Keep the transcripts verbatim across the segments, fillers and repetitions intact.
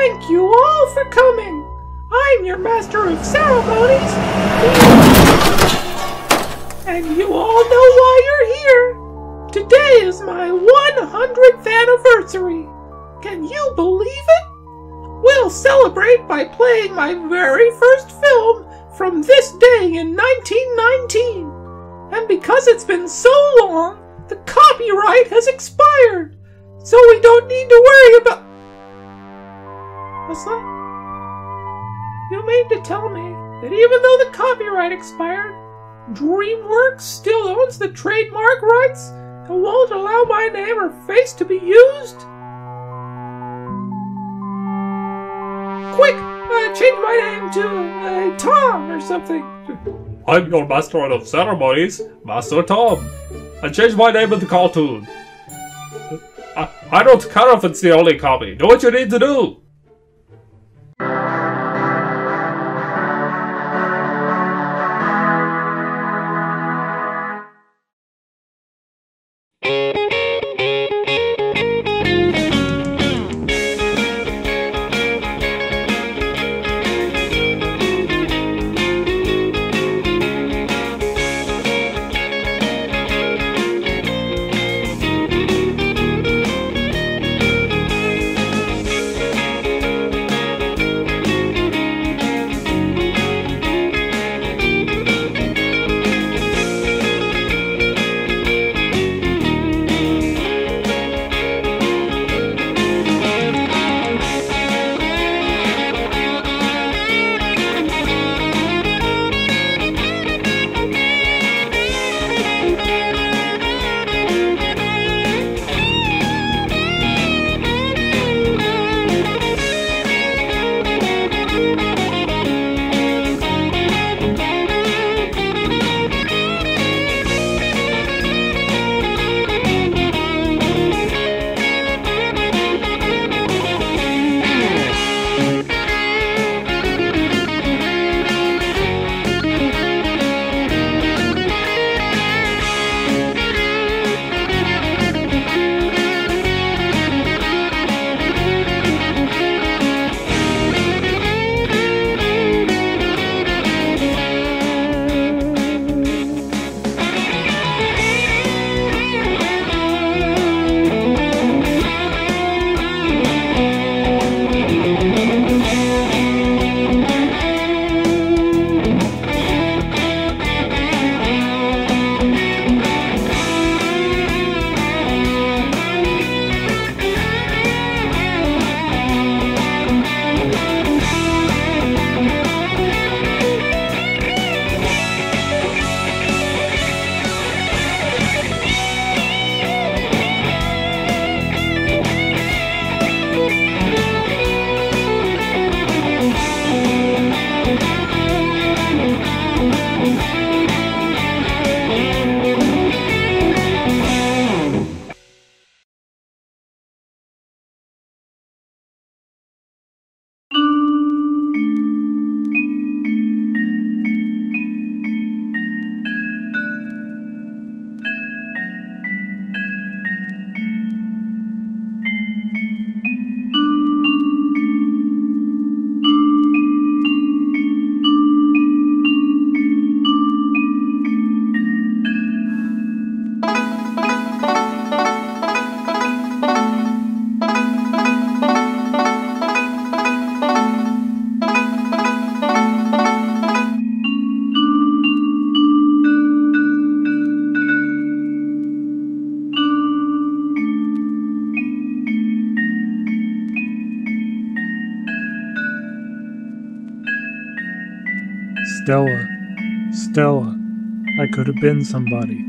Thank you all for coming. I'm your master of ceremonies, and you all know why you're here. Today is my one hundredth anniversary. Can you believe it? We'll celebrate by playing my very first film from this day in nineteen nineteen. And because it's been so long, the copyright has expired. So we don't need to worry about... What's that? You mean to tell me that even though the copyright expired, DreamWorks still owns the trademark rights and won't allow my name or face to be used? Quick, uh, change my name to uh, Tom or something. I'm your master of ceremonies, Master Tom. I changed my name in the cartoon. I, I don't care if it's the only copy. Do what you need to do. Stella, Stella, I could have been somebody.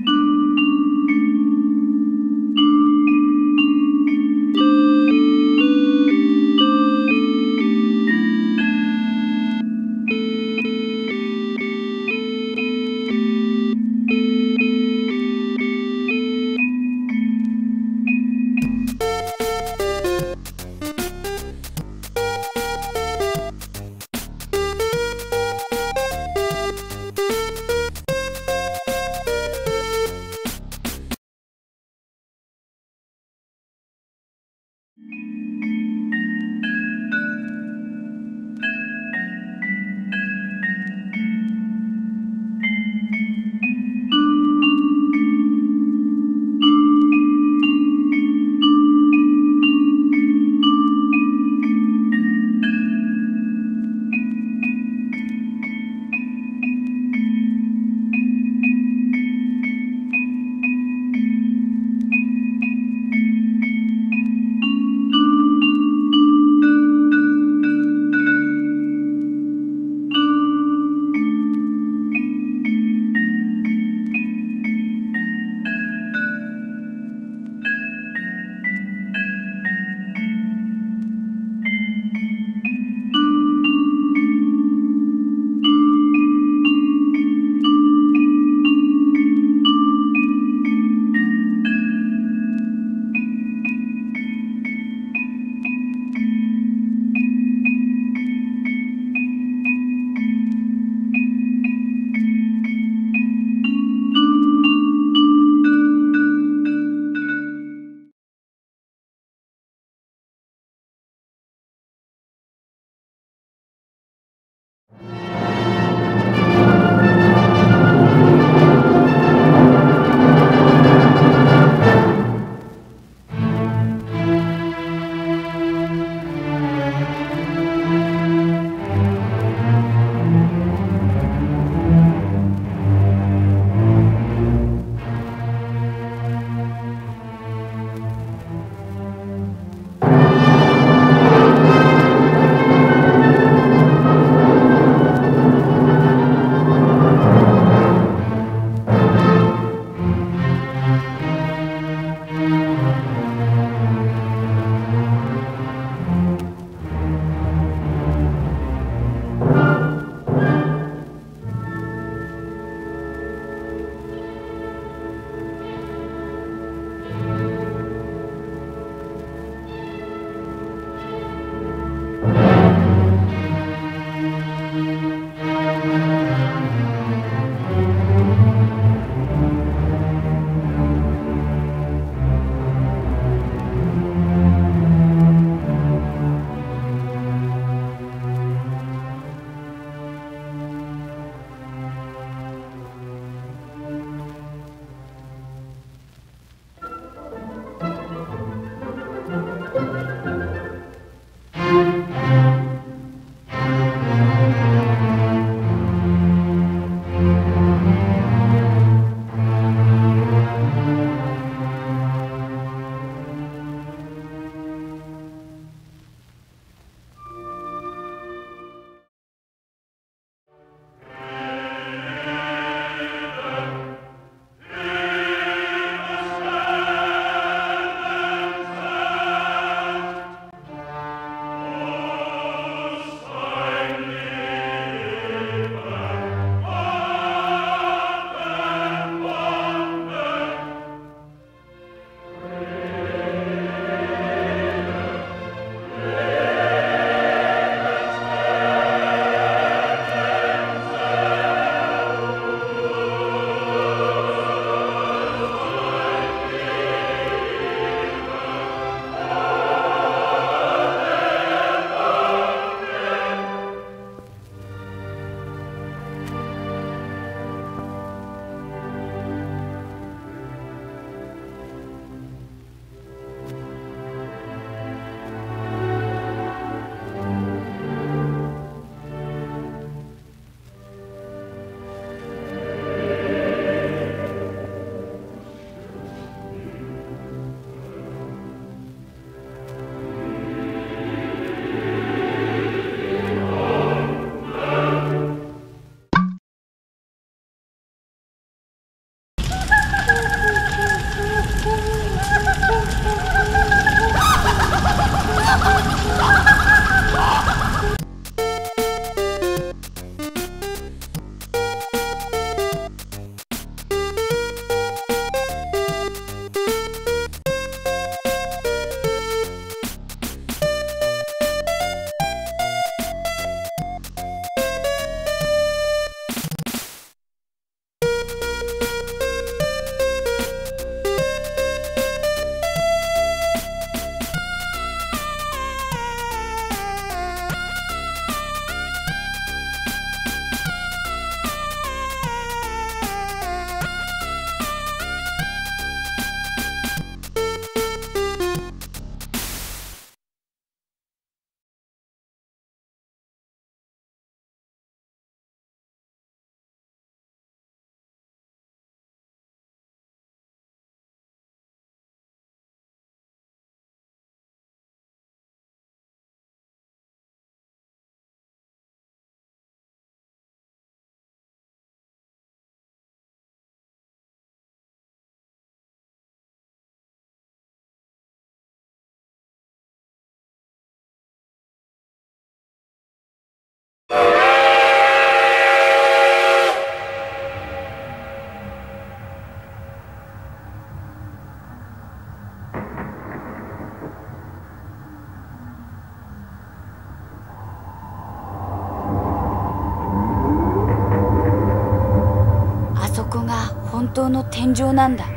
本当の天井なんだ。